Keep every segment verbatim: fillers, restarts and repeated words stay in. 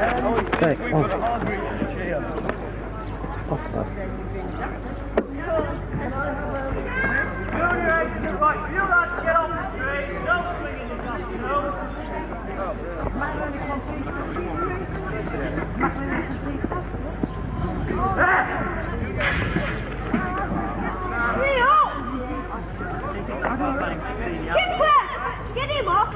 Okay, on. Off that. Get him off!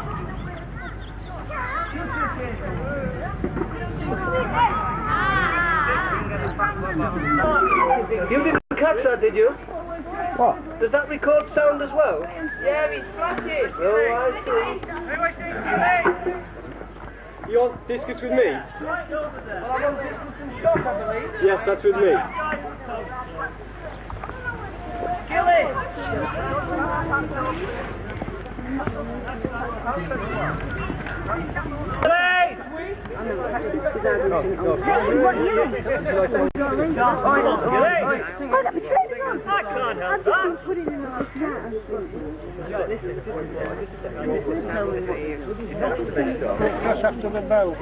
You didn't catch that, did you? What? Does that record sound as well? Yeah, he's flashes! Oh, I see. You on discus with me? Well, I'm on discus and shot, I believe. Yes, that's with me. Kill it! Play! I can't help that. Just after the bell.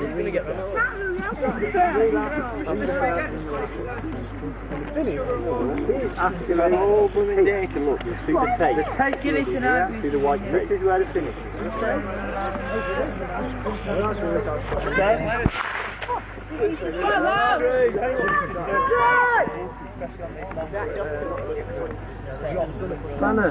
After the whole blooming day to look, you see the tape. The tape, you need to know. See the white tape. This is where the finish is. Banner.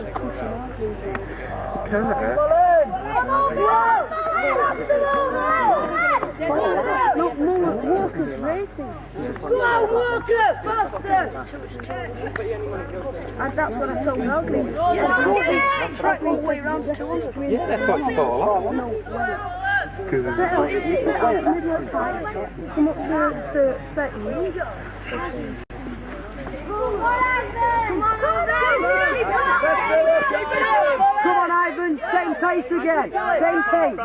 Not more Walker's racing. Go on, Walker! Faster! And that's what I told Mowgli. Yeah, track all the way around to us. Yeah, they're quite tall. Come up to the setting. Come on, Ivan, same pace again. Same pace.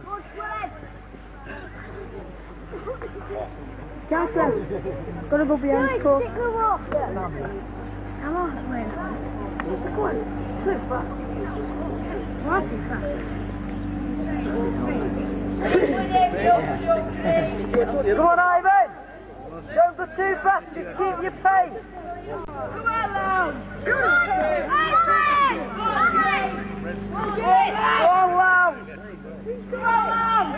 Gaffer, gotta go behind the court. Come on, wait. Come on, too fast. Why too fast? Come on, Ivan. Don't go too fast, just keep your pace. Come on, Loud. Come on, Ivan. Go on, Loud. Come on, Loud.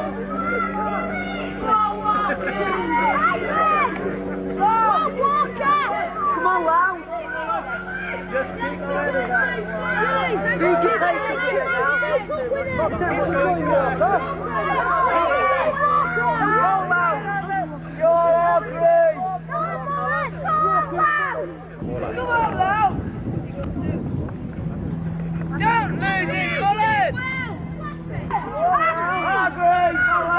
Come on, Loud. Just keep going. Beat your pace up shit now. Not everyone's going well, huh? Come on, Loud. You're all great. Come on, Loud. Don't lose it, Colin. Oh, great.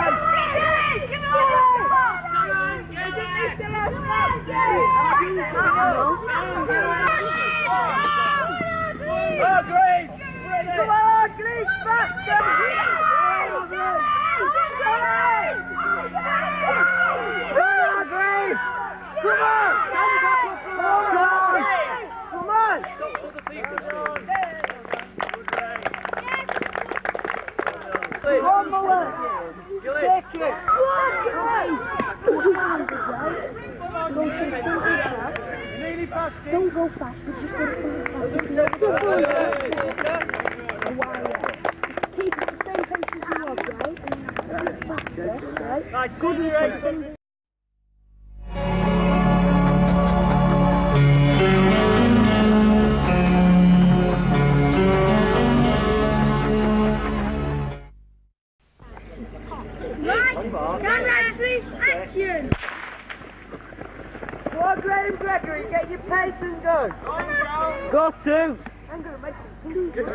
Oh, great! Come on, Greece, faster! Come on, Greece! Come on! Come on! Come on, Muller! Take it! Don't go fast, but just go fast. Keep it the same pace as you was, right? And faster, right? Right, good racing. Right, camera, please, action! Go on, Graham Gregory, get your pace and go. Go two. I'm going to make some two.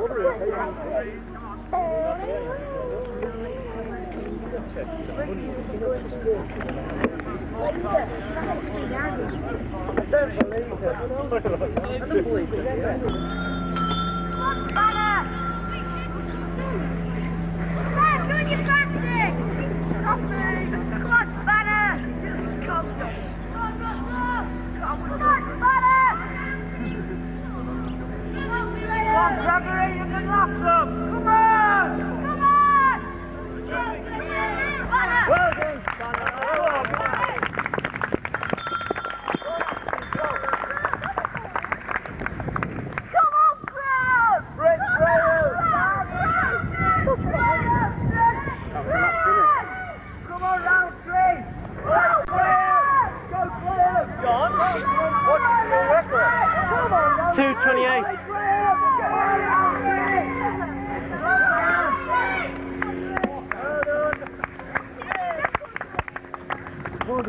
I don't believe it. I don't believe it. Come on, your practice! Come on, Banner! Come on. Come on, Banner! Come on, Gregory, you can lap them! Come on! Come on! Well done,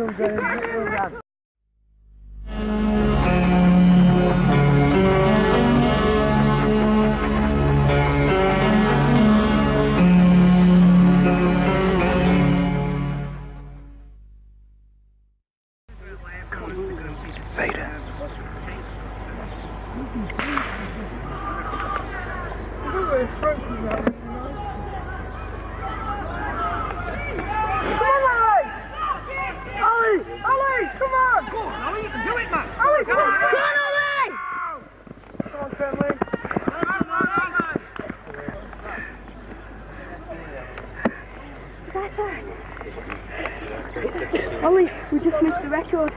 Ollie, we just missed the record.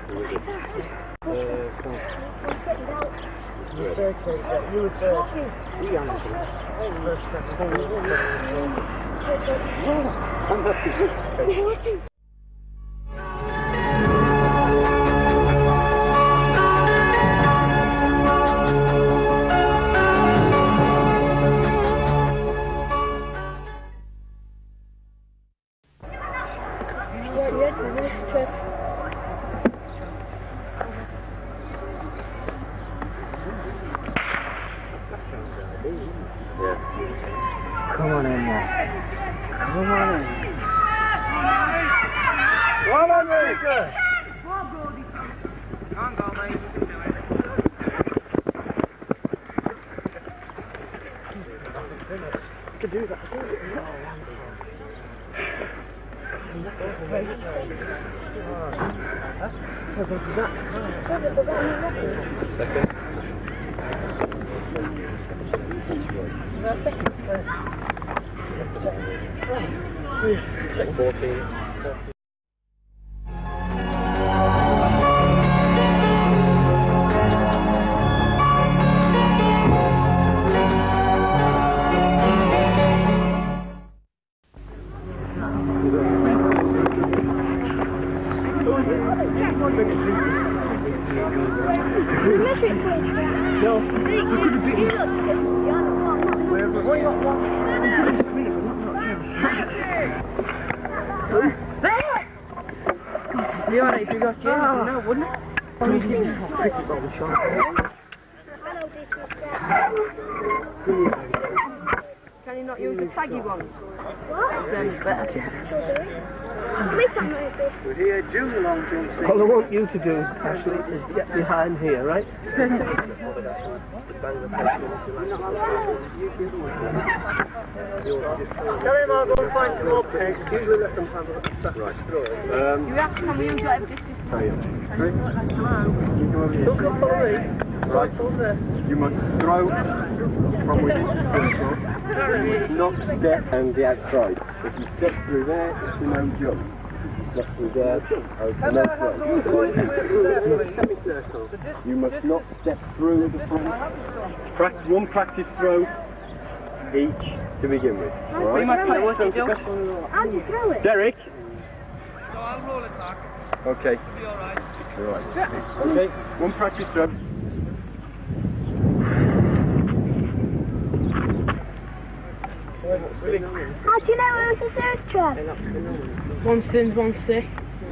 Come on in there. Come on in. Come on, Rika! Can't go, mate. You can do it. You can do that. Second. Second fourteen. You alright if you got James? Oh. No, wouldn't it? Cricket ball was shot. Can you not use the taggy ones? What? Then it's better. At least I'm not this. We're here, June along, June six. All I want you to do, Ashley, is get behind here, right? Tell him I'll go and find some more pegs. Usually let them have a right. Um, You have to come in whatever distance. Look up for me. Right. You must throw from within the circle. Not step and the outside. If you step through there, it's a no jump. Step through there, it's a no throw. Semicircle. You must not step through the front. Practice, one practice throw each to begin with. We might play what you do. How do you throw it? Derek. So I'll roll it back. Okay. It'll be alright. Right. Okay. One practice throw. How do you know it was a third trap? One spins, one stick.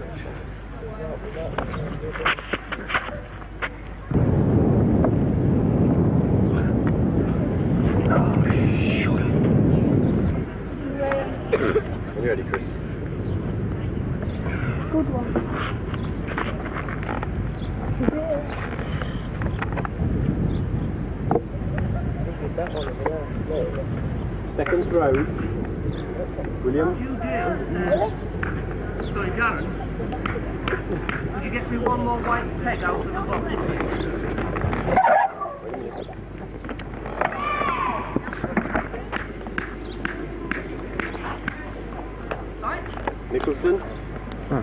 Are you ready, Chris? Good one. Second throw. William. Sorry, Darren. Could you get me one more white peg out of the box? Nicholson. Huh.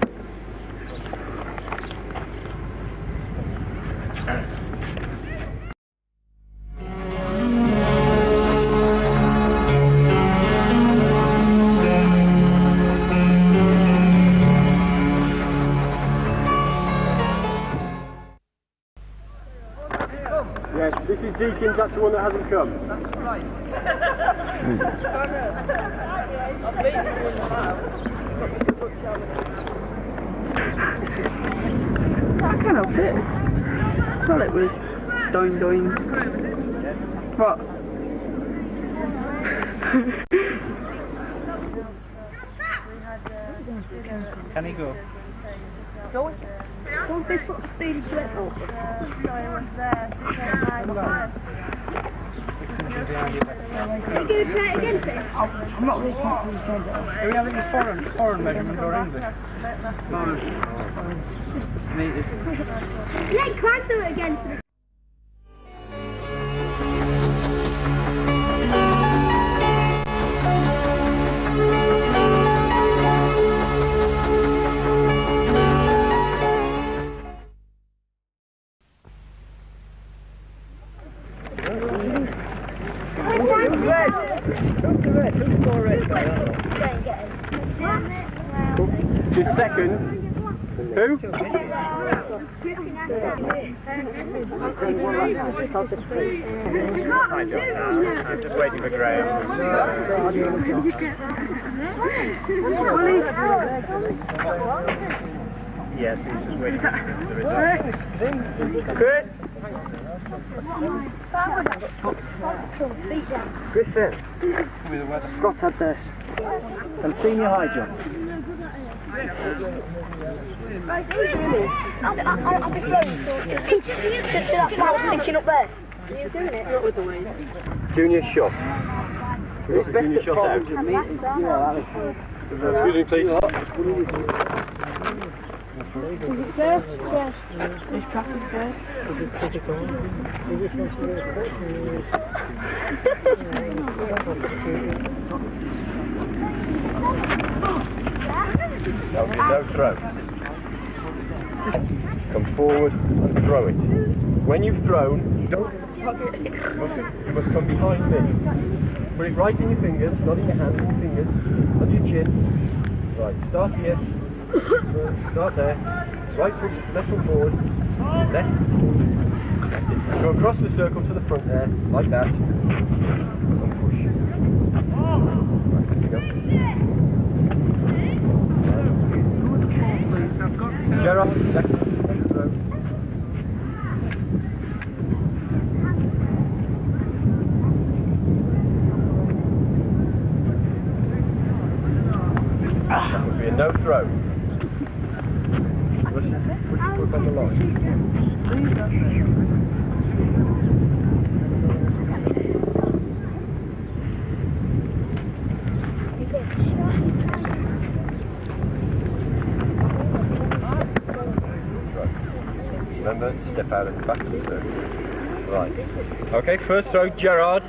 Yes, this is Deakins, that's the one that hasn't come. That's right. I believe you in the house. I can't help it. Well, it was doing, doing. What? Can he go? Don't they put a speedy slip up? Are you going to try it again, Chris? I'm not really confident. Are we having a foreign, foreign measurement or English? Let Clark do it again. Just second. Who? Hi, John. I'm just waiting for Graham. Yes, he's just waiting for the results. Chris? Griffin, Scott had this. And senior high jump. I'll be, I'll, I'll be throwing. Pinch it to that ball pinching up there. You're doing it. Not with the weight. Junior shot. Junior shot out. Excuse me, please. Is it first? Yes. Is practice first? Is it physical? Is it No, no throw. Come forward and throw it. When you've thrown, don't. You must, you must come behind me. Put it right in your fingers, not in your hands, in your fingers, on your chin. Right, start here. Start there. Right foot, left foot forward. Left. Go across the circle to the front there, like that. And push. Right, there you go. Gerard, next, next throw. That would be a no throw. Push, push your foot on the line. Remember, step out at the back of the circle. Right. Okay, first throw, Gerard.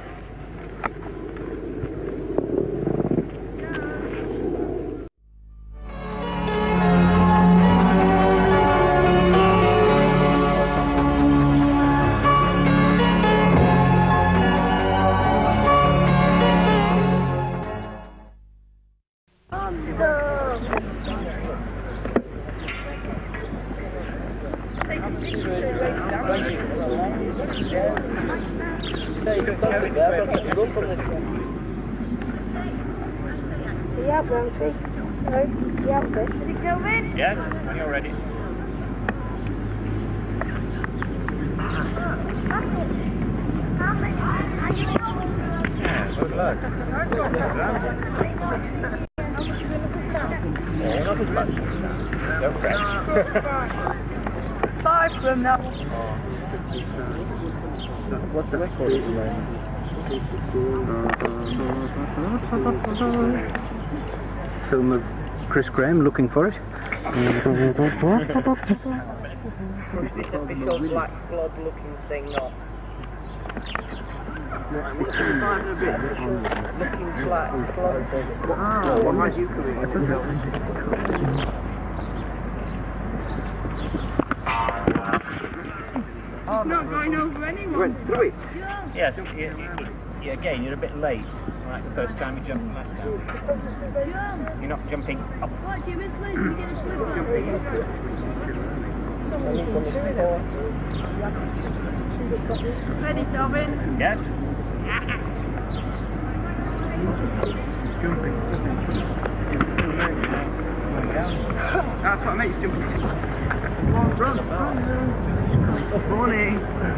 Yeah, Bronte. Hello. Yeah, Chris. Is it going? Yes, when you're ready. Yeah, good luck. Yeah, not as much. Don't fret. Five from now. What's the record at the moment? Film of Chris Graham looking for it. This official black blood looking thing, not. Looking black blood. Ah, what might you come in? It's not going over anyone. Went through it. Yeah, so, yeah, yeah, yeah, again, you're a bit late. Like the first time you jumped last time. You're not jumping up. What, do you miss Liz? You get a slip Ready, Robin? Yes. That's That's what makes jumping. Run, run, run. Funny.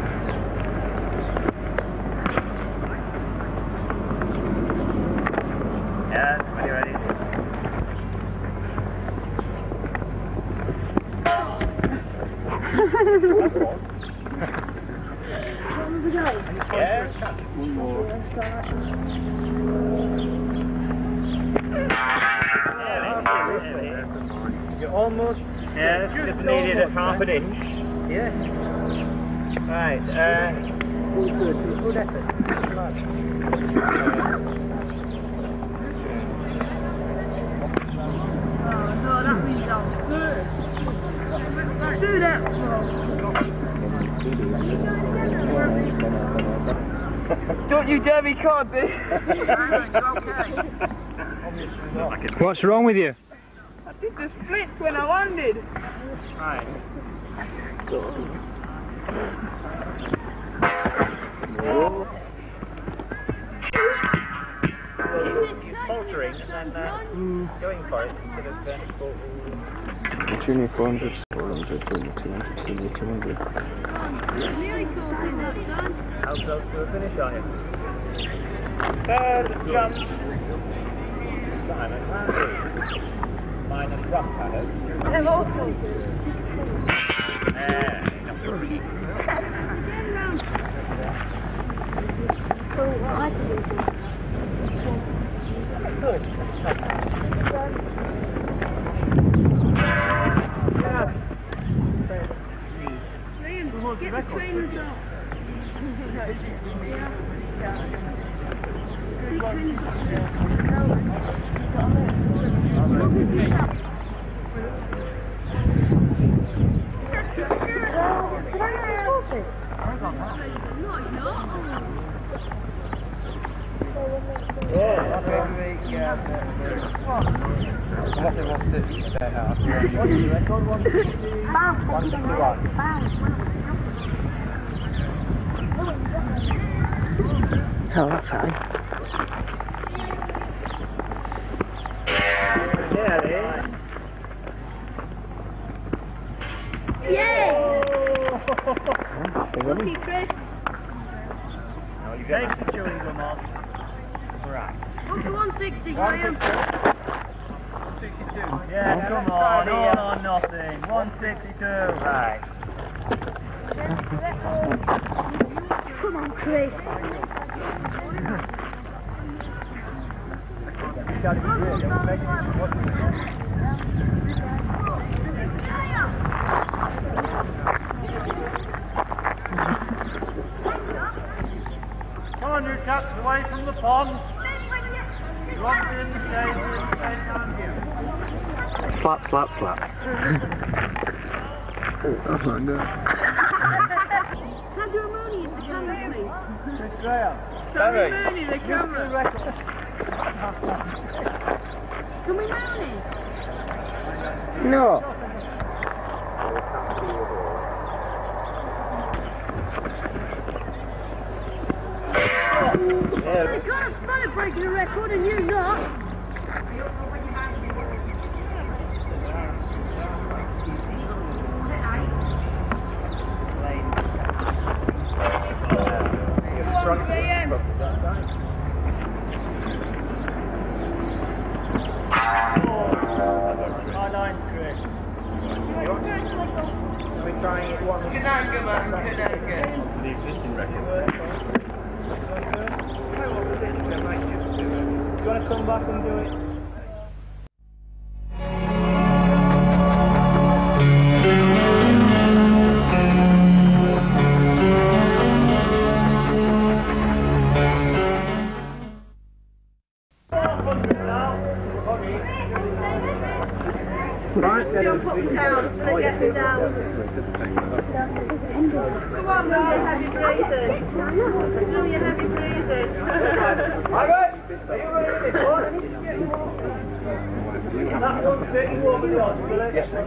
Yeah, when you're ready. Yeah. One more. You're almost. Yeah, just needed a half an inch. Yeah. Right. Uh, good, good, good effort. Oh no, that means I'm good. Do that. Don't you dare be caught, bitch. What's wrong with you? I did the splits when I landed. Right. You're faltering and uh, going for it instead of vertical. Junior four hundred, four hundred, junior two hundred, senior two hundred. How close to a finish are you? Third jump. Simon, minus one paddle. I'm awful. There. So what I do is Good. get the trainers off. Oh, that's fine. Yeah, there. Yay! Happy Lucky running. Chris. No, you take the chewing gum off. Right. Up to one sixty, Graham. Yeah, come on, all or nothing. one sixty-two. Right. Come on, Chris. Come on, you chaps, away from the pond. Locked in the shade, we're in the same time here. Slap, slap, slap. That's not good. Can do a Mooney in the camera, please? Sorry. Mooney, the camera. Can we Mooney? No. I can't stand breaking a record and you not. We're trying it one. Kananga, man, Kananga. The existing record. Do you want to come back and do it? Right, jump up and down, so they get me down. Come on, do your heavy breathing. Do your heavy breathing. Alright, are you ready for this one? That one's taking over the odds, will it? Yes, sir.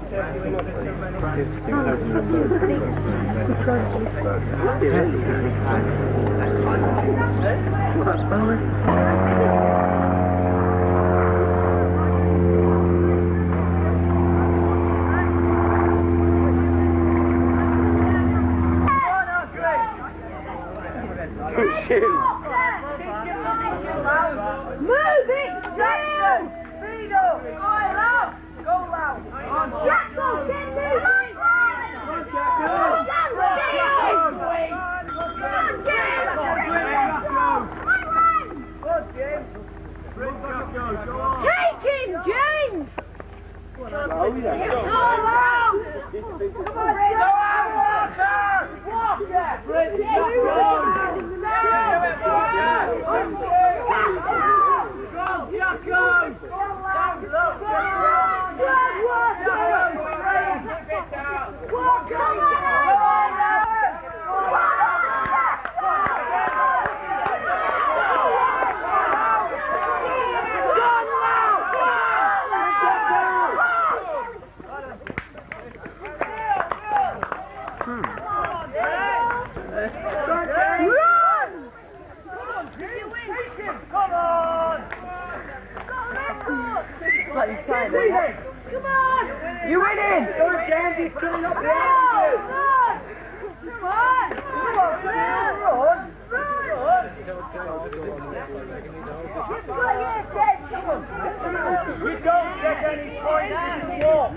like you signed it. Come on! You winning! Come on! Come on! Come on! You don't get any points if you walk.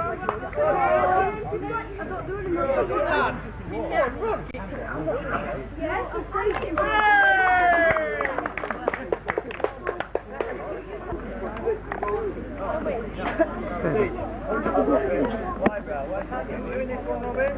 Doing this one, Robin?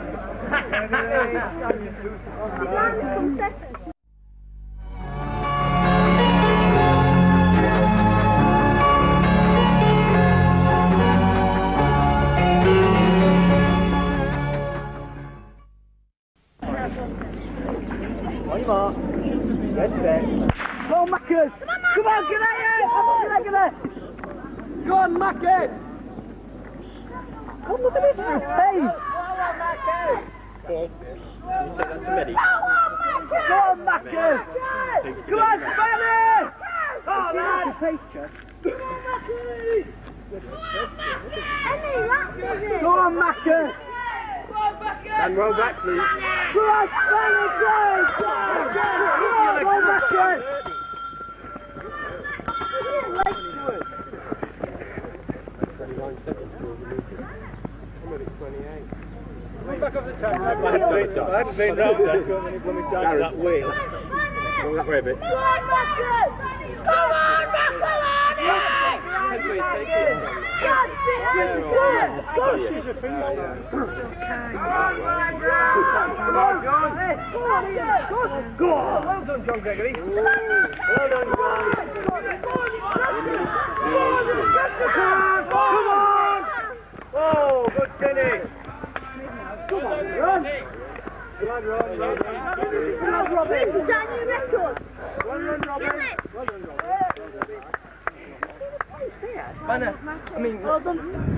Go on, Mackers! Come on, get at it! Come on, get at it! Go on, Mackers! Come look at this for his face! Go on, Mackers! Come on, Spanish! Oh, man! Go on, Mackers! And roll back, please. Go on, Spanish! Go on, Mackers! twenty-nine seconds. I'm at twenty-eight. Back off the track. I haven't been round that. That way. Go that way a bit. Come on, Mackers! Come on, Go on! Well done, John Gregory. Well done, John. Come on! Oh, good finish. Come on, run! Come on, Ron. Come on, Robin! Is that your record? Well done, Robin! Well done, Robin! Banner, I mean... Well done.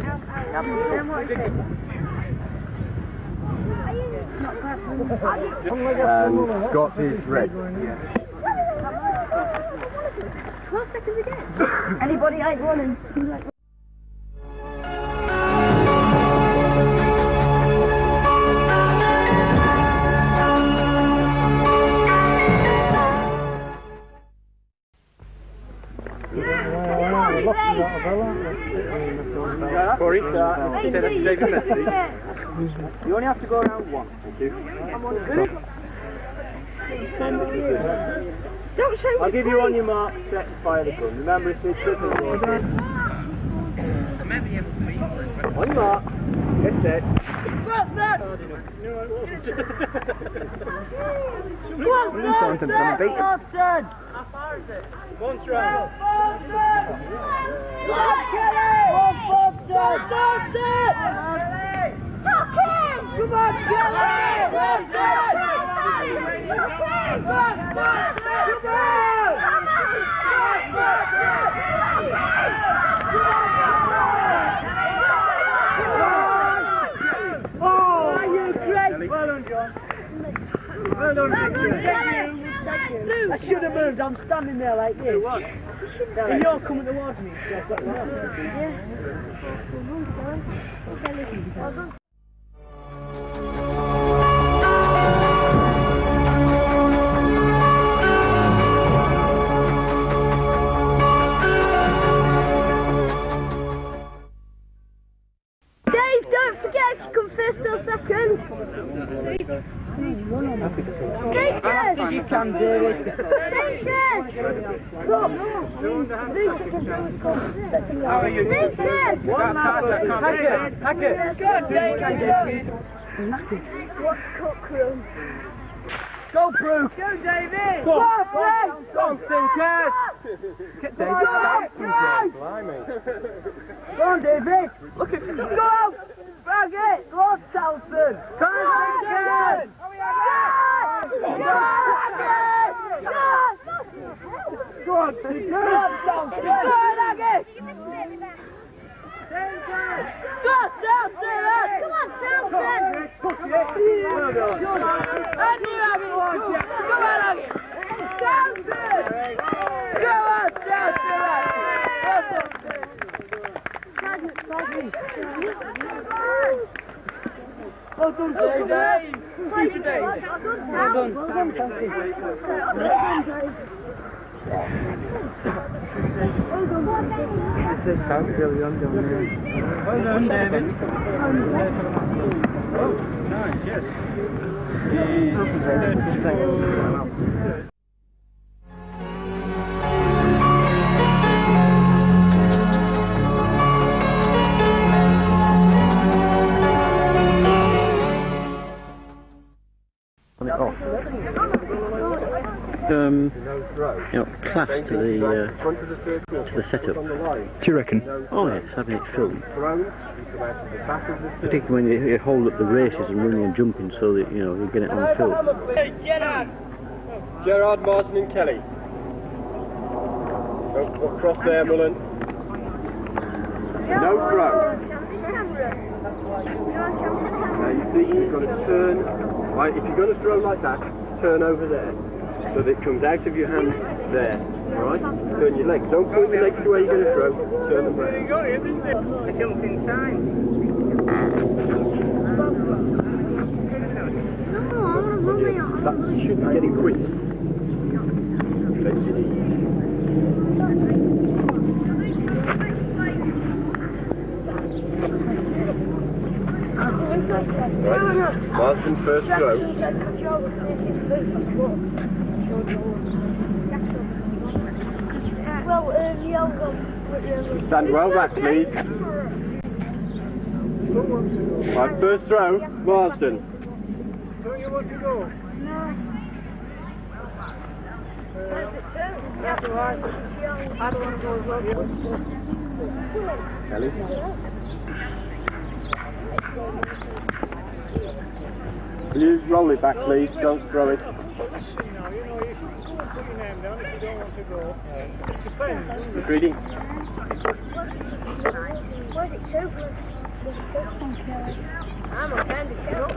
And Scott is red. twelve seconds again. Anybody ain't running. Corey, uh, David Messi. You only have to go around one. Thank you. Don't show I'll give you on your mark, set, fire the gun. Remember, it's a triple ball. On your mark, get set. What's that? What's that? What's that? How far is it? One round. Come on, Well done, John. Well done, I should have moved. I'm standing there like this. And you're coming towards me. So I've got to Yeah. Dave, don't forget to come first or second. Nathan! You can do it. Nathan! Look! How are you? Nathan! One Hacker! Hacker! Good, David! What's cockroach? Go, Brooke! Go, David! Go, Go, Brooke! Go, Stinkers! Get David back! Go on, David! Look at you! Go! Bag it! Go on, Salford! Come on, Stinkers! Go on, Stinkers! Go on, Salford! Go on, Aggie! Go, Salford! Come on, Salford! Well done. I knew Aggie wants you! Come on, Aggie! Salford! Go on, Salford! Well done, Dave. Dave. Well done, Dave. Well done. Well done, Chelsea. This is how really young down there. Well done, David. Oh, nice, yes. Um, you know, class to the uh, to the setup. Do you reckon? Oh yes, having it filmed. Particularly when you, you hold up the races and running and jumping, so that you know you get it on film. Gerard! Gerard, Martin and Kelly. Oh, across there, Mullen. No throw. Now you see you've got to turn, right, if you're going to throw like that, turn over there. So that it comes out of your hand there, right? Turn your legs. Don't turn your legs to where you're going to throw. Turn them round. I jumped in time. That, you should be getting quick. Take it easy. Right, Martin first throw. Well, um, yeah, Stand well back, please. Right, first throw, Marsden. Don't you want to go? That's alright. I don't want to go as well. Kelly. Will you roll it back, please? Don't throw it. Ready? Where's it to? I'm on candy.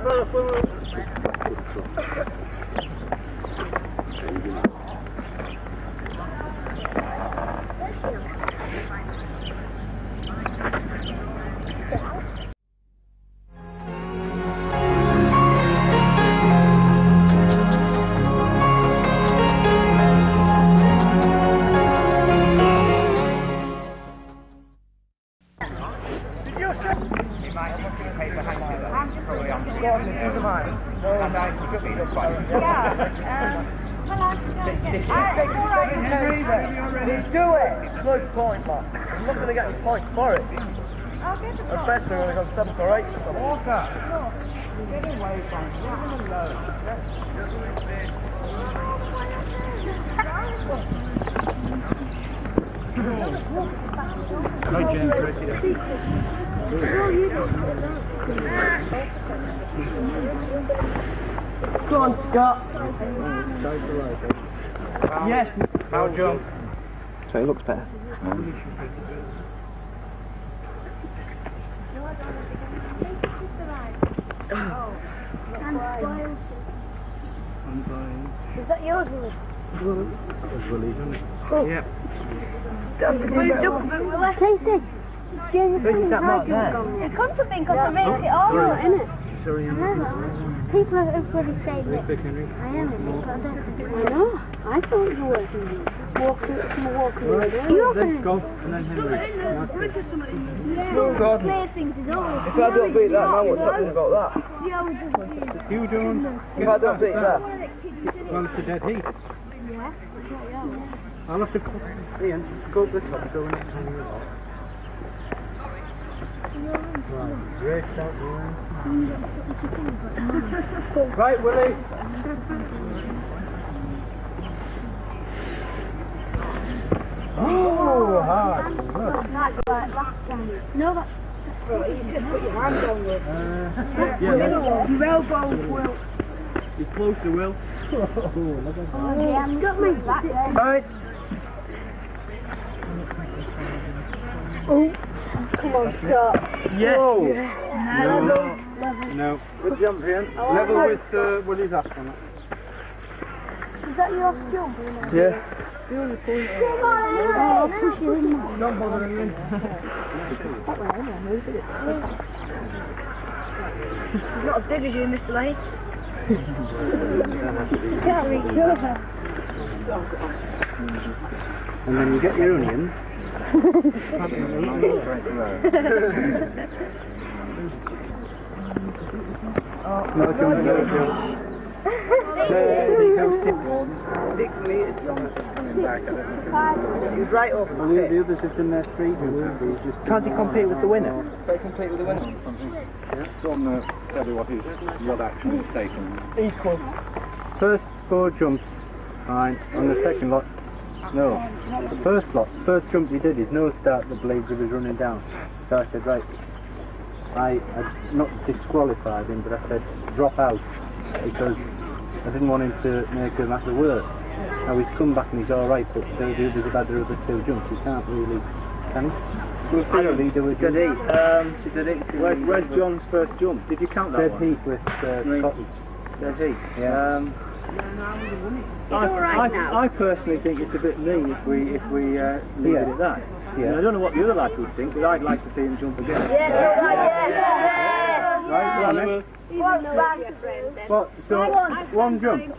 Point, man. I'm not going to get any points for it. I'll get the point. Especially when we got seventh or eighth or something. Walker! Get away from him. Leave him alone. Go, James. Go on, Scott. Yes. How jump? So it looks better. Is that yours, Willie? Yeah. Casey, Who's that mark there? it comes to think because I make it all right, innit? People have everybody saying that I am in it, but I don't. I know. I thought you were walking, walking. You're Let's go, and then Henry. Yeah, Oh, God. clear things is always. If I don't beat that man, what's happening about that? You doing? If I don't beat that. Well, it's a dead heat. Yeah. I'll have to put Ian, go up the top, go next time you're off. Right, out Right, Willie. Oh, hard. That's like last time. No, that's. You just put your hand on it. Uh, yeah, Your elbows will. you're close to Will. Oh, yeah, I've got my back there. Right. Oh, come on, Scott. Yes. No. No. Good jump, Ian. Level with uh, Willie's astronaut. Is that your jump? Yeah. Come on, oh, push you in. Don't bother him. He's not as big as you, Mister Lane. You can't reach over. And then you get your onions. No jump, no jump. Six metres long coming back. He was right over Well, the, the others have done their three jumps. Just Can't he compete with the winner? They compete with the winner. It's on the tell you what his rod action is taken. Equal. First four jumps, fine. On the second lot, no. The first lot, first jump he did, his nose started the blades, he was running down. So I said, right, I, I not disqualified him, but I said, drop out, because I didn't want him to make him matter worse. Now he's come back and he's alright, but the the others have had their other two jumps, he can't really, can he? We'll see a leader with Did he? Um, did he? Where's, where's John's first jump? Did you count that Dead one? Heat with uh, Cotton. Dead Heat? Yeah. Um, I, right I, I personally think it's a bit mean if we if we uh, leave Yeah. it at that. Yeah. And I don't know what the other lads would think, but I'd like to see him jump again. Yes, you're right, yes. Right, well, then. What's that? What? So, one jump. Um,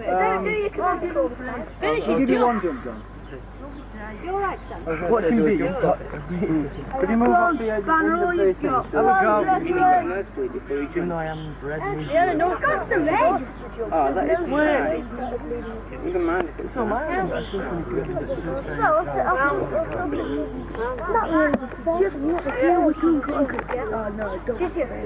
Finish I'll give you one jump, John. You're right, son. What do you do? Could you move off the edge of the face? Have a go. You got nosebleed before you jump. I am red. Yeah, no, got the red. Oh, that is weird. You don't mind if it's not mine. No, I'll not really. Just yeah, we can go. Oh no, don't. Just yes.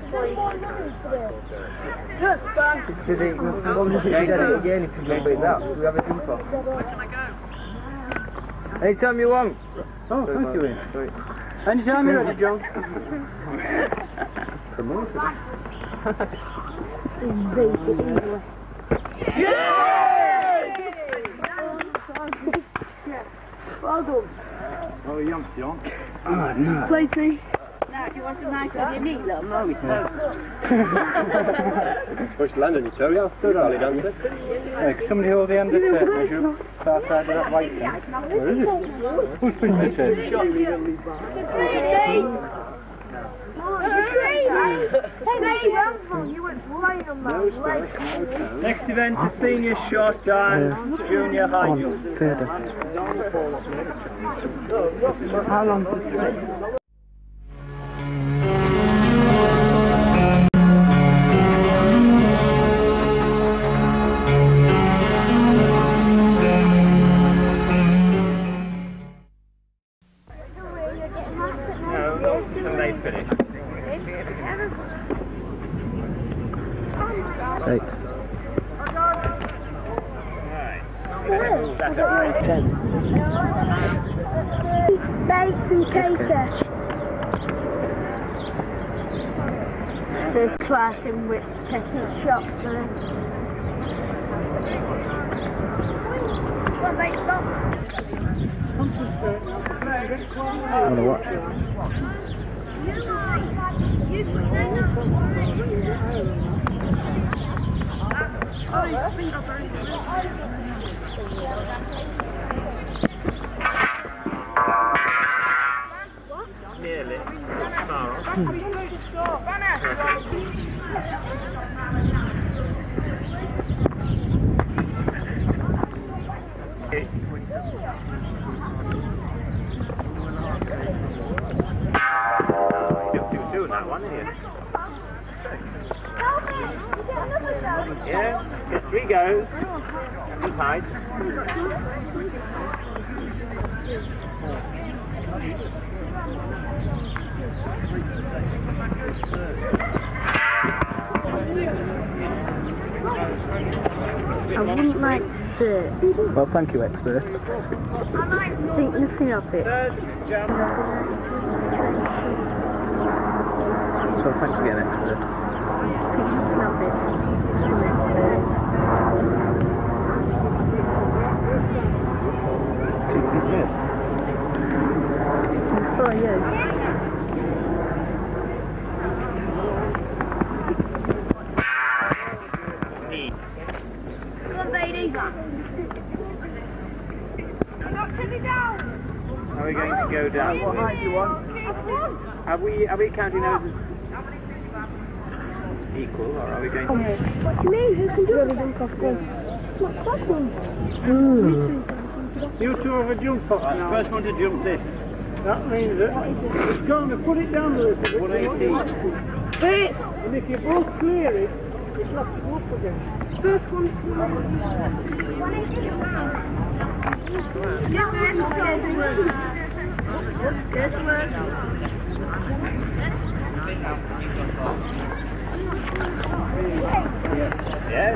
Just fun. Did he? Well, just get it again if you don't beat that. We have a jump off. Anytime you want. Oh, thank you, Ian. Anytime you're ready, John. Promoted. Yeah! Well done. Oh, young John. Oh, no. Play me. Now, do you want some nice on your knee, little mommy? Push land on your toe, yeah. Good on it, don't Hey, can somebody hold the end of the tape measure up? Far side of that white thing. Where is it? Who's putting the tape? Next event is senior short and junior high jump. How long does it take? Eight. Bakes and caker. First class in which taking shots there. Well, they stop. I want to watch it. Nearly. Far off. You're doing that one, isn't you? Yeah, get three goes. Keep tight. I wouldn't like to sit. Well, thank you, expert. Think nothing of it. Third jump. So thanks again, expert. Think nothing of it. For you. Are we going to go down? What height do you want? Are we, are we counting those as equal, or are we going to... What do you mean? Who can do it? Jump off this? It's not possible. You two have a jump off now. First one to jump this. That means that it's going to put it down a little bit. one eighty. Wait! And if you both clear it, it's not to go up again. First one to one eighty. Yes?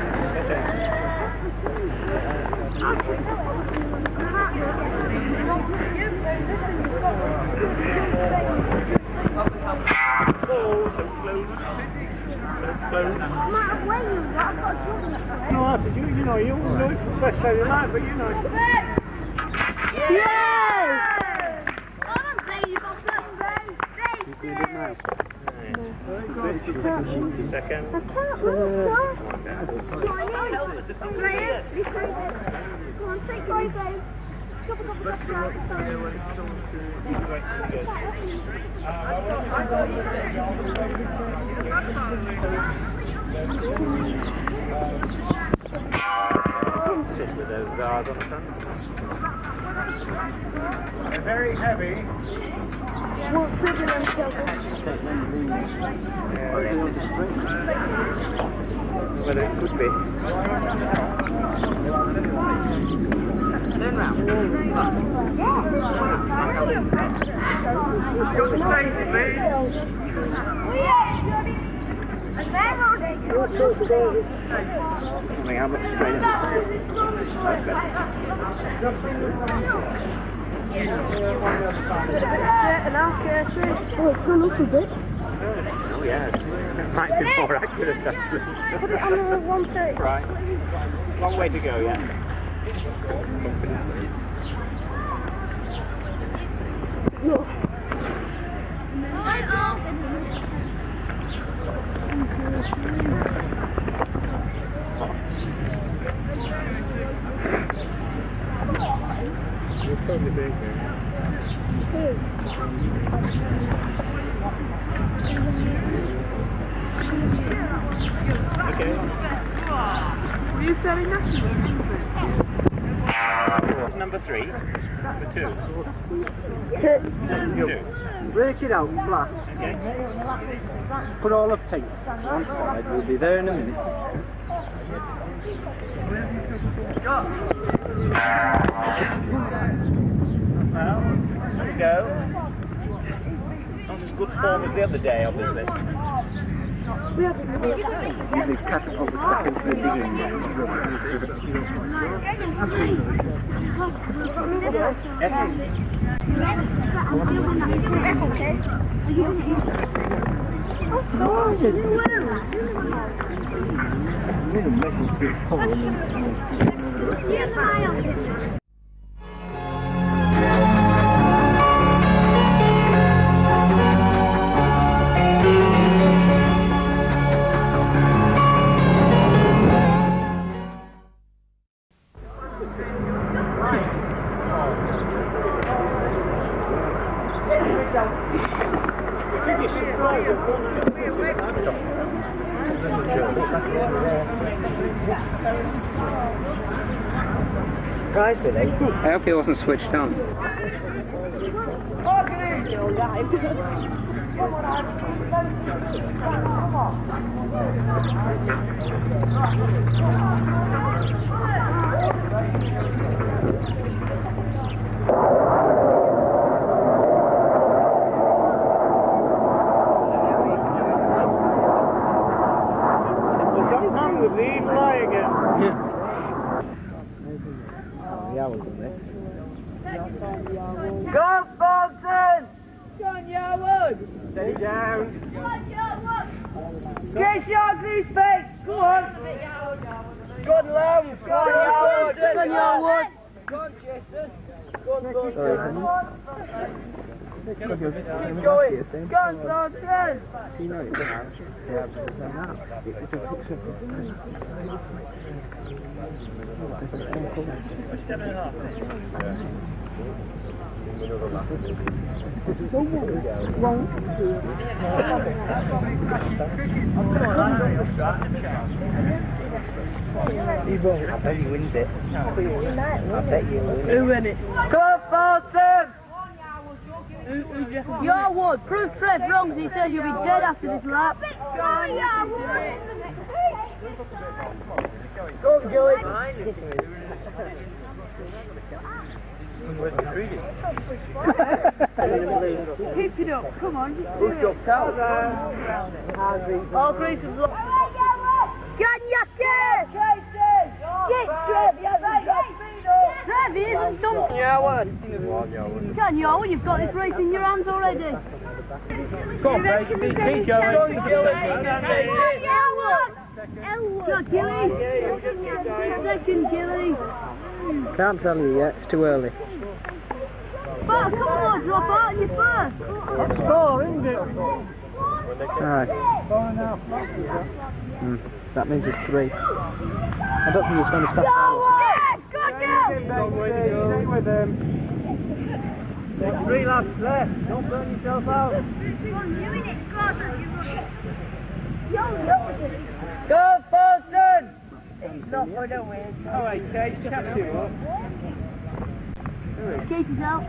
No, I said, you, you know, you won't do it for the best day of your life, but you know. Yes! Second. I can't move, Go on, take your babe. Chop a couple of drops Sit with those guards on the front. They're very heavy. Won't trigger themselves. Well, it could be. Turn round. Got the safety, please. I mean, how much straight? Oh, it's gone up a bit. Oh, yeah. It might be more accurate, actually. Put it on the one thirty. Right. Long way to go, yeah. No. You're totally big there. Okay. Were you selling national? Number three. Number two. Two. Two. Break it out flat. Okay. Put all the paint one side. We'll be there in a minute. Well, there you go. Not as good form as the other day, obviously. Usually catapult the stuff into the digging. Guys, with it. I hope it wasn't switched on. With the fly again. Go on, Bolton! Go on, Yarwood! Steady down. Get Sharkley space! Go on! Good long! Go on, Yarwood! Go on, Yarwood! Go on, Jason! Go on, Bolton! Keep going! Go on, Bolton! Seven and a half. He won't. I bet he wins it. I bet you win it. Who win it? Go Forster! Who, who do you reckon? Your word, prove Trev wrong as he says you'll be dead after this lap. Go on, Gilly! Keep it up, come on. Who's your cow? All Greece is lost. Ganyake! Get Trev, he hasn't got speed up! Trev, he isn't done. Yeah, what? Can you? When you've got this race in your hands already. Go on, baby. Keep going. Go, Gilly. Second, Gilly. Can't tell you yet, it's too early. But come on, drop out and you first. That's four, isn't it? Alright. Four and a half. Mm, that means it's three. I don't think it's going to stop. Stay with them. There's three laps left. Don't burn yourself out. Go, Forster! Alright, Kate, catch you up. Keep us out.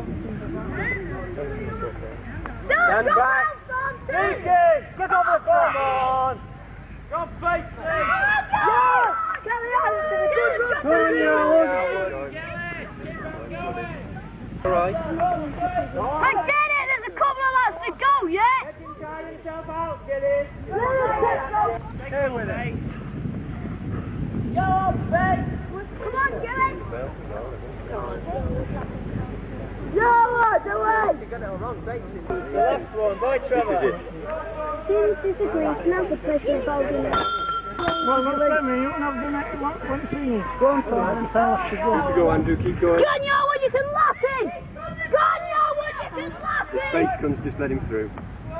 Stand back! Deacon! Get over the ball! Come on! Go, Tracy! Yeah! Carry on! Go on, Yarwood! Alright. I get it! There's a couple of laps to go, yeah? Stay with it. Come on, Gilly! Yarwood, away! The last one, by Trevor. Serious disagrees, now the pressure involved in it. Well, not let me, you wouldn't have done it once once seen. Go on, Tom, and tell us to go. Keep go, Andrew, keep going. Go on, Yarwood, you can lap him! Go on, Yarwood, you can lap him! Space comes, just let him through.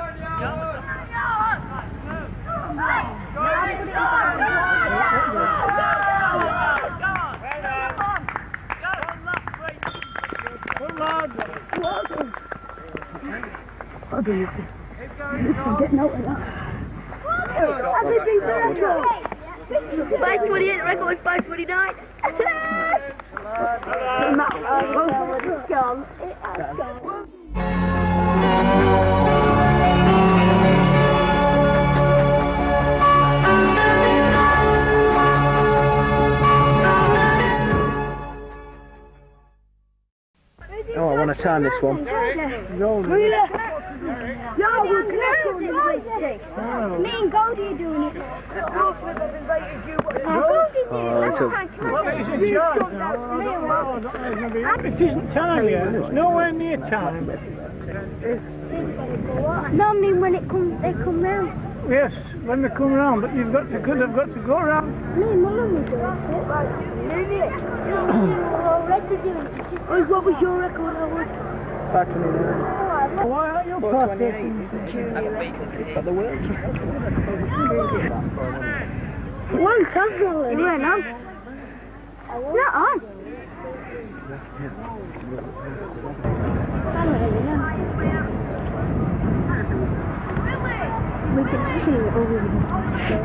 What do you think? I'm getting out of that. I've been beating the record. five twenty-eight, record was five twenty-nine. It has gone. It has gone. Oh, I want to time this one. Really? Yo, we're connected in this Me and Goldie are doing it. Will Smith has invited you. Oh, it's a... Well, it's in charge now. It isn't time yet. It's nowhere near time. Normally when it comes, they come round. Yes, when they come round, but you've got to, because they've got to go round. Me and Mullen were doing it. We're already doing it. Oh, what was your record, Howard? five twenty-nine. Why aren't you processing? But the work. One couple. Yeah, no. Not on. We can see it over there.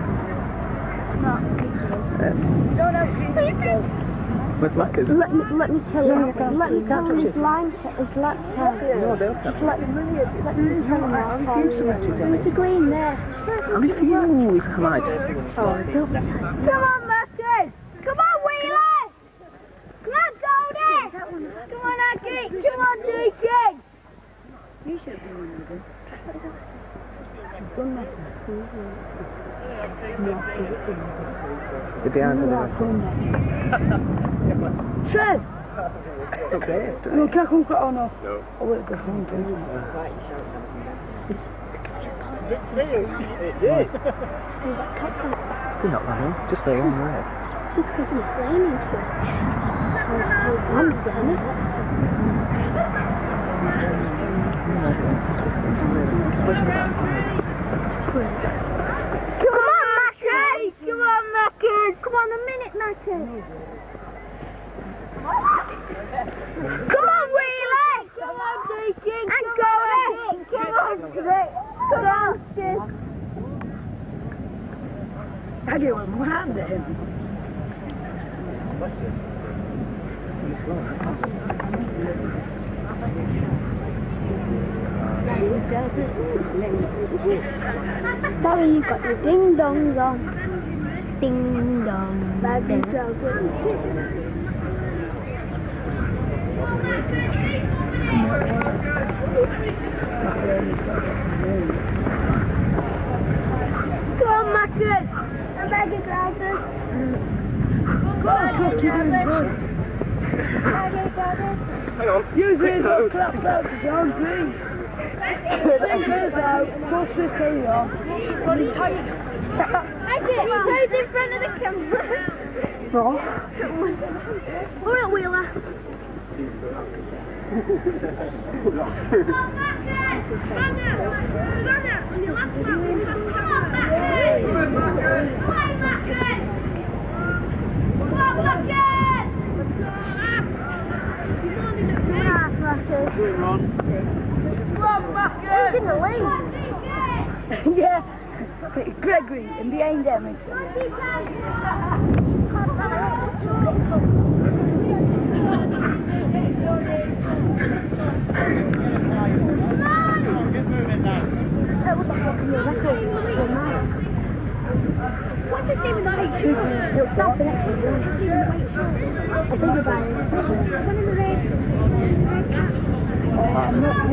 No. With Maccas? Let me, let me tell you, let me tell you, his line, his lap time. No, they'll Just let me, let me tell him that. There's a green there. I refuse, come on. Oh, don't be Come on, Marcus! Come on, Wheeler! Come on, Goldie! Come on, Aki! Come on, D K! You should be one of them. Get behind the Trev! Okay. No, can't come cut on off. No. Oh, wait, the phone too. It did. You're not running, just stay on there. Just because it's raining so I'm done it. Come on, Mackie! Come on, Mackie! Come on, a minute, Mackie! Come on, Wheeler! Come on, I get one mad then. Sorry, you got your ding dongs on. Ding dong. That'd be so good. Come on, Marcus. I'm back in trousers. Go on, Cook, you're doing good. Hang on. Use it as a clap out to John, please. Take this out, push this thing off. I did. Who's in front of the camera? Bro. Or a wheeler. Who's in the lead? Yeah. Gregory and behind them. What's his name in the white shirt? That's the next one. I think about it. One in the red. I'm not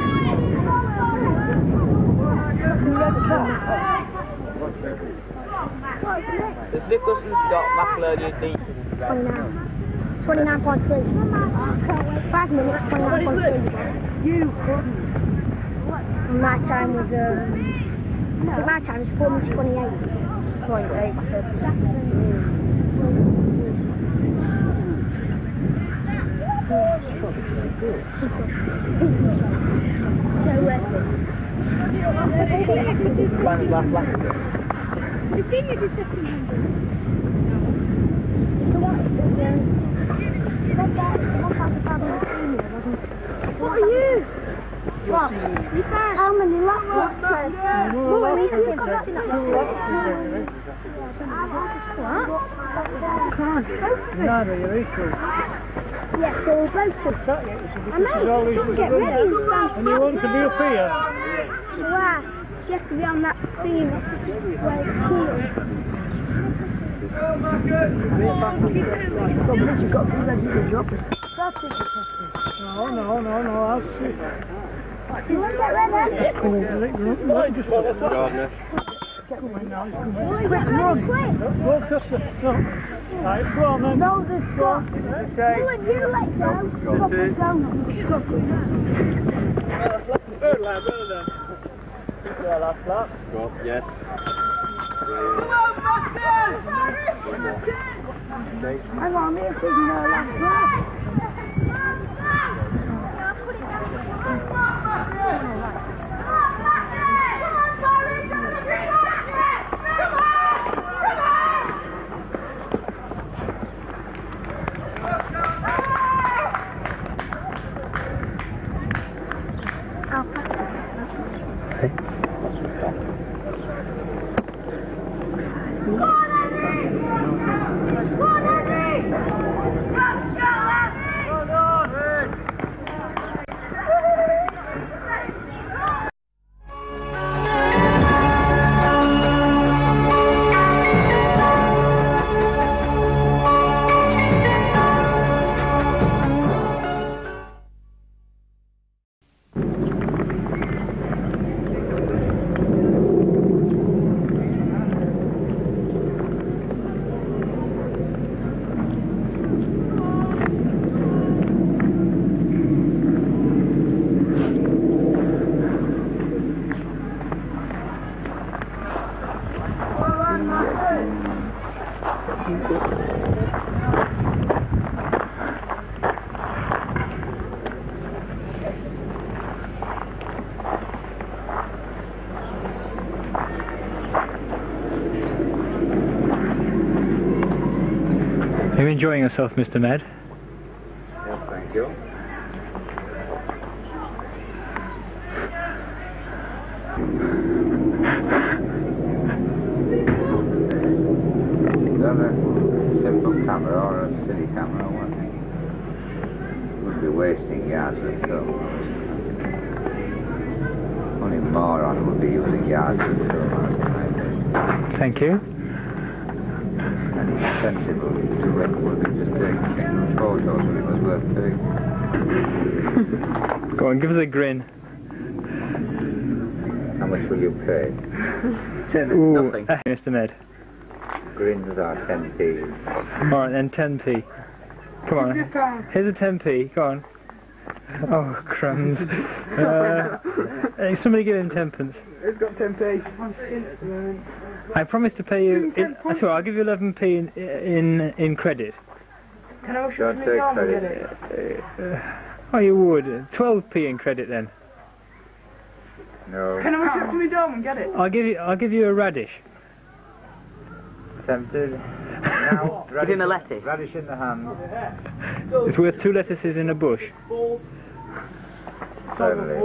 There's Nicholson, Scott, McLeod, Deep. twenty-nine. twenty-nine point two. Five minutes, twenty-nine point two. You couldn't. And my time was, um, I think my time was four minutes twenty-eight. Point eight. Last, last, last. The senior did fifteen hundred. What are you? What? How many laps left? What? No, no, you're equal. Yeah, so we're both to... I know, just get ready. And you want to be up here? Why? You have to be on that thing where it's healed. You've got to be ready to drop it. No, no, no, no, I'll see. You want to get ready? No, just Gardner. get going now. Run, quick. Go, just no. Right, go on then. No, this one. Okay. Well, you let go. Stop it down. Stop it. Third lap, well done. Yeah, last lap. Scott, yes. Hang on, me if we can uh, last lap. Are you enjoying yourself, Mister Med? Yes, thank you. to be wasting yards of film. Only moron would be using yards of film. Thank you. And it's sensible to record and just take single photos when it was worth doing. Go on, give us a grin. How much will you pay? Ooh, nothing. Uh, Mister Med. Grins are ten p. Alright then, ten p. Come on. Here's a ten p. Go on. Oh, crumbs. Uh, hey, somebody give him ten pence. It's got ten p. I promise to pay you. In, that's all right, I'll give you eleven p in in, in credit. Can I Don't take credit. Uh, oh, you would. twelve p in credit then. No. Can I rush up to my dome and get it? I'll give you. I'll give you a radish. Tempted. Now, Give him a lettuce. Radish in the hand. It's worth two lettuces in a bush. Certainly.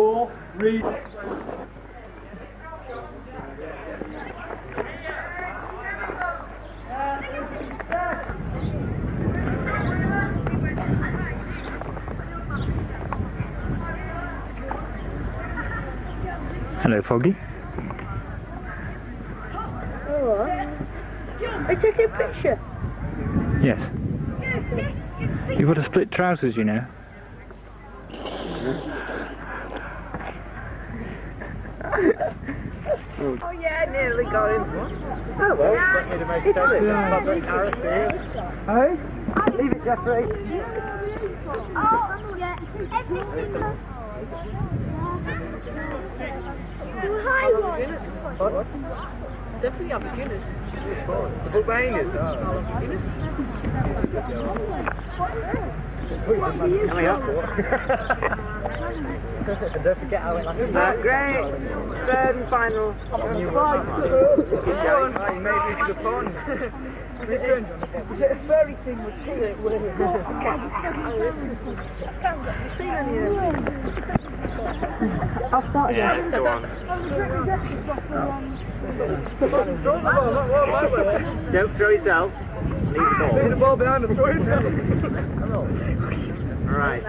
Hello, Foggy. Oh, I took a picture. Yes. You've got to split trousers, you know. Oh yeah, nearly got him. Oh well. Hey? Leave it, Jeffrey. Oh, yeah. Everything was... The high one. Definitely have beginners. The book behind us. Coming up. Don't forget how it lasted. Uh, great. Third and final. You maybe it's the fun. Is it a furry thing with kill it with? I'll start again. Yeah, go on. Don't throw yourself. Leave the ball. Leave the ball behind him. Throw it down. Alright.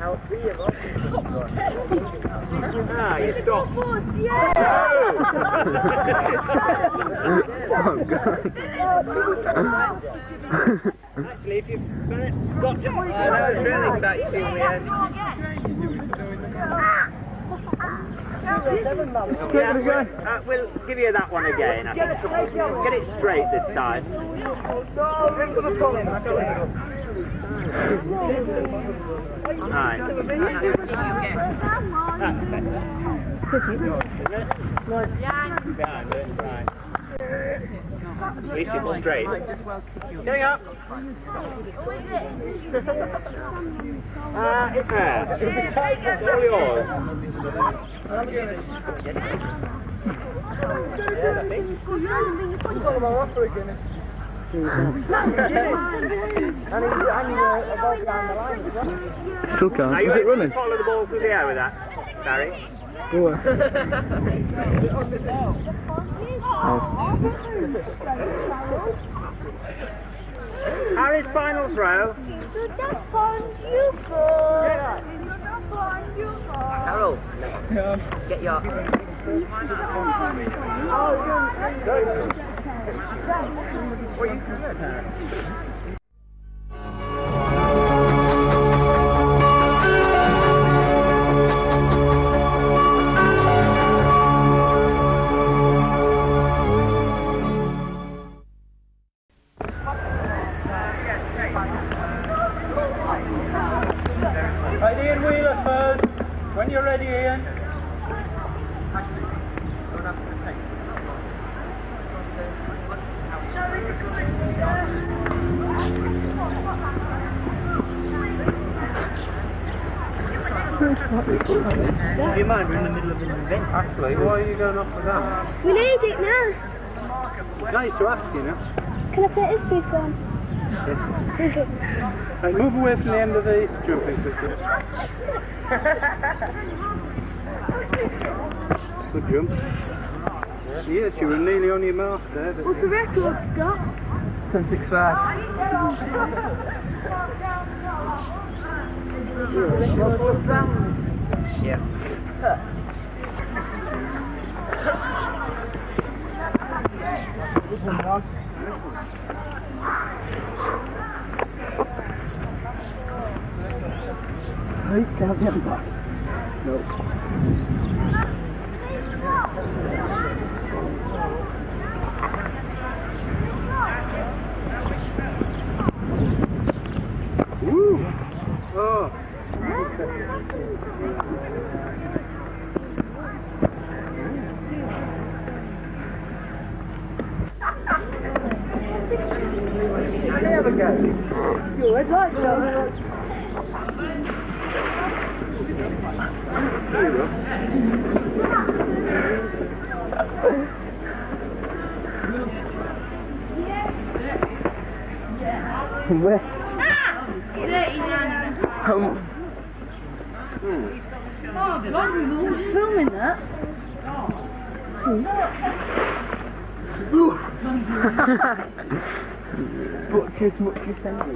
Ah, you stop. Oh, God. Actually, if you've got to... Oh, that was really back to the end. Yeah, we'll, uh, we'll give you that one again. I think. Get it straight this time. Right. At least you go straight. Getting up. Uh, it's there. It's all yours. Still can't. Are you Is it able running? to follow the ball through the air with that, Barry? Go on. Harry's final throw. Carol, get your... Right, Ian Wheeler first. When you're ready, Ian. Do you mind, we're in the middle of an event. Actually, why are you going off with that? We need it now. Nice to ask you now. Can I put this big on? Right, move away from the end of the jumping system. Good jump. Yes, you were nearly on your mark there. What's the record, Scott? ten six five. Yeah. Please can't get it back. No. Woo! Oh. Have a go. Good, like that. Where? Um. Hmm. Oh, God, we were filming that. Butcher's much assembly.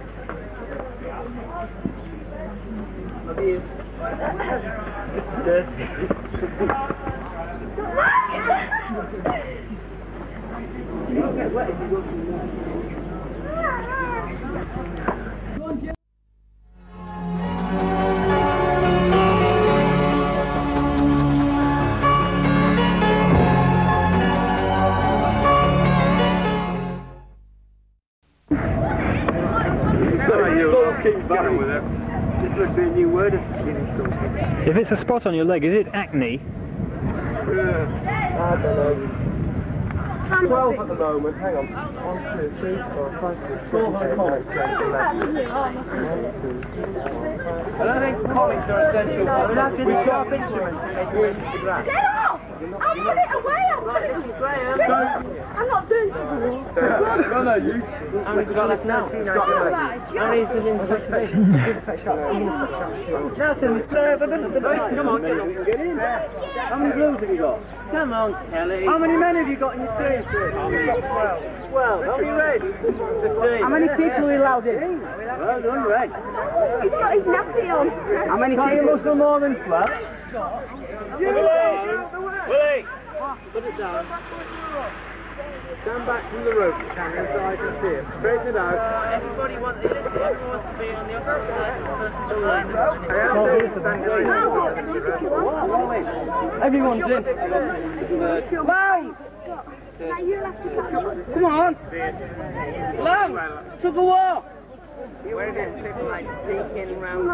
If it's a spot on your leg, is it acne? Yeah. I don't know. twelve at the moment. Hang on. One, two, three, four, five, six, seven, eight, nine, ten, eleven. I don't think comics are essential. We sharp instruments and they do it to the ground. Get off! I want it away! I'm not doing something. No, no, you. How many got left now? How many is in Nelson, come on, get in. How many blues have you got? Come on, Kelly. How many men have you got in your team? twelve. twelve. How many red? fifteen. How many people are we allowed in? Well done, red. He's got his nappy on. How many people Muslim Mormons left? Willie! Put it down. Stand back from the rope, camera, so I can see it. Straighten it out. Everybody wants, everyone wants to be on the other side. Everyone's in. Loud! Come on! Loud! Tug of war! Where did people like sneaking round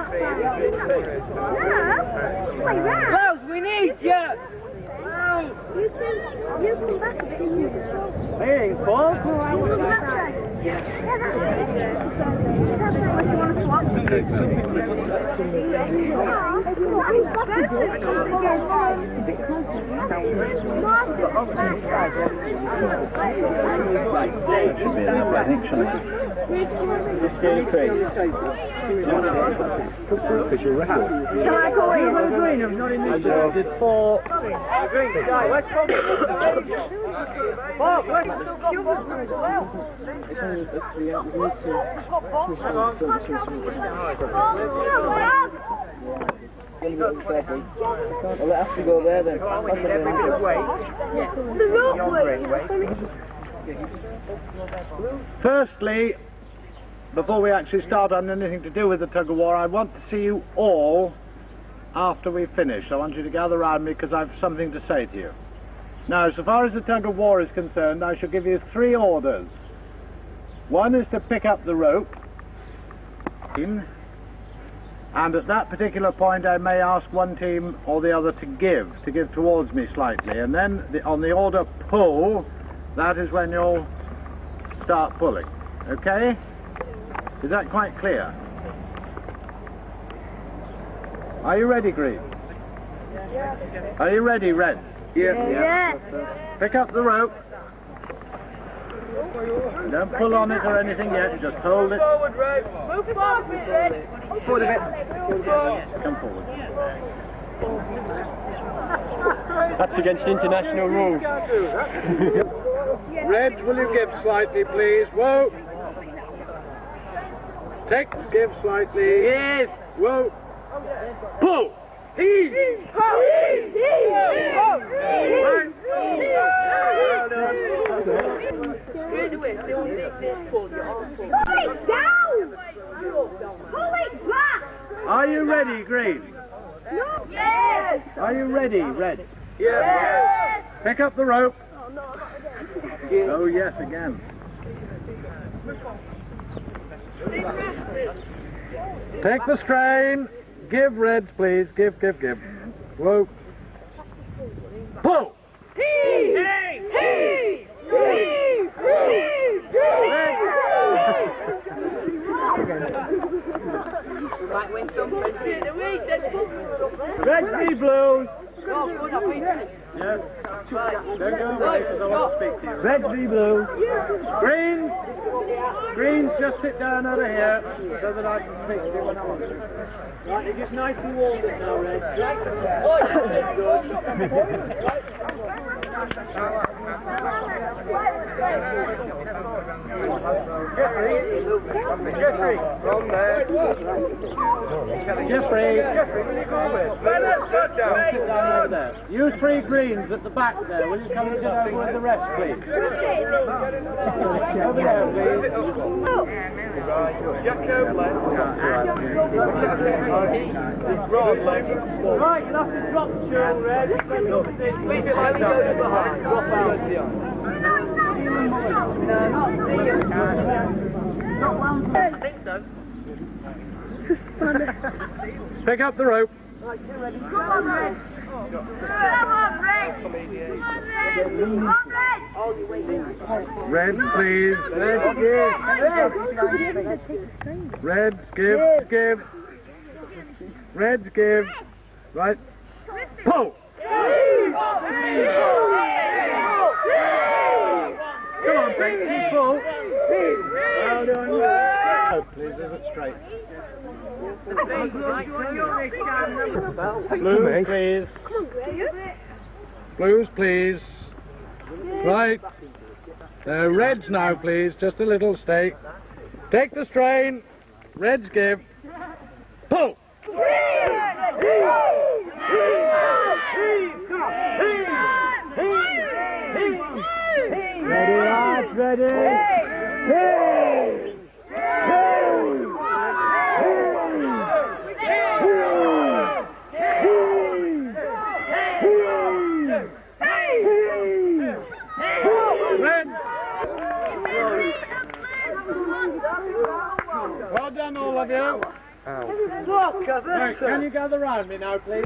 Loud, we need you! You can, you can back it in you. Hey, Paul? Yeah, that's right. Yeah, that's right. That's right, what you want to swap. Shall I go in? I'm green, I'm not in this. I did four. Green, guy, where's Paul? Paul, where's Well, it has to go there then. The rope Firstly, before we actually start on anything to do with the tug of war, I want to see you all after we finish. I want you to gather around me because I have something to say to you. Now, so far as the tug of war is concerned, I shall give you three orders. One is to pick up the rope, and at that particular point I may ask one team or the other to give, to give towards me slightly, and then the, on the order pull, that is when you'll start pulling. Okay? Is that quite clear? Are you ready, Green? Yeah. Are you ready, Red? Yes. Yeah. Pick up the rope. Don't pull on it or anything yet, just hold it. Forward, Red. Move forward a bit, Red. Forward a bit. Come forward. That's against international rules. Red, will you give slightly, please? Whoa. Take, give slightly. Yes. Whoa. Pull. Heave. Heave. Are you ready, Green? Yes! Are you ready, Red? Yes! Pick up the rope. Oh, yes, again. Take the strain. Give Reds, please. Give, give, give. Whoa. Pull. Heave! Heave! Heave! Heave! Red v Blues. Yes. Don't go away because I want to speak to you. Red v Blue. Green. Greens, just sit down over here so that I can speak to you when I want to. Right, it gets nice and warm now, Red. Jeffrey, from there. Jeffrey, Jeffrey, will you go with? Sit down over there. Use three greens at the back there. Will you come and sit over with the rest, please? Over there, please. Jack over left. Broad left. Right, you'll have to drop the chair, Red. Leave it like that. Drop out. Pick up the rope. Come on, Red! Come on, Red! Come on, Red! Red, please. Red, give. Red, give, give. Red, give. Right. Pull! Come on, Pete, keep full. Well done. Oh, please, is it straight? Blues, please. Blues, please. Right. Uh, reds now, please. Just a little stay. Take the strain. Reds give. Pull! Ready, lads, ready. Hey! Well done, all of you. Right, can you gather round me now, please?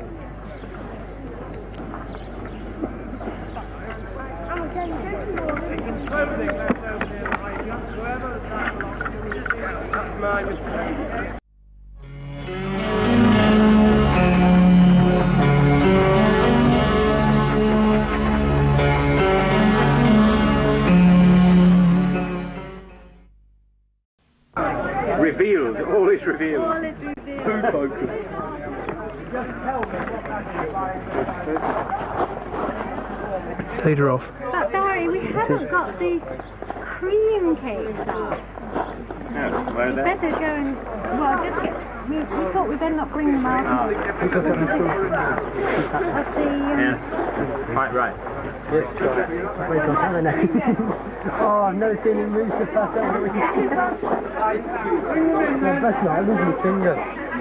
Revealed, all is revealed. All is revealed. Food focus. Take her off. But sorry, we haven't got the cream cakes up. Yeah, where We are better go and, well, just get, we, we thought we better not bring them out. Oh. Of the, um, Yes, quite right. Yes, wait on haven't I? Oh, I've never seen him move so fast over it. No, that's not, I lose my finger.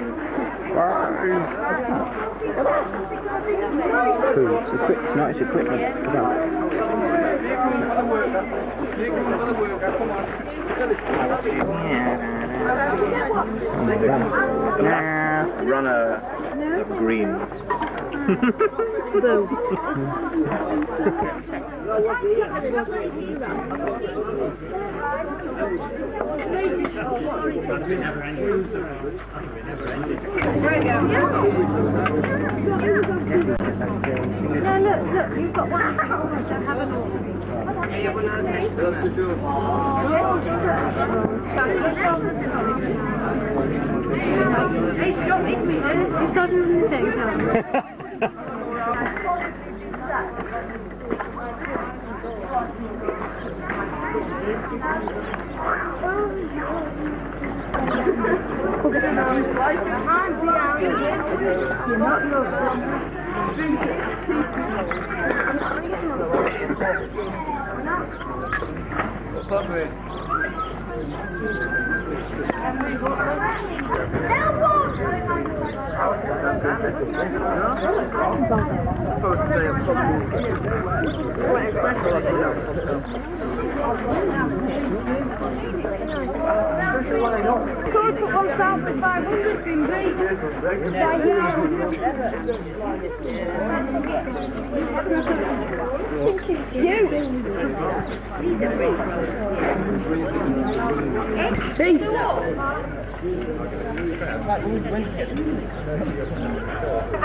Cool, it's, equip it's nice equipment. Come on. Runner of green. Boo. No, look, look, you've got one. So have an order. He's got me. He's got him in the same time. Oh, You're not your son. Could put one thousand five hundred in green. You.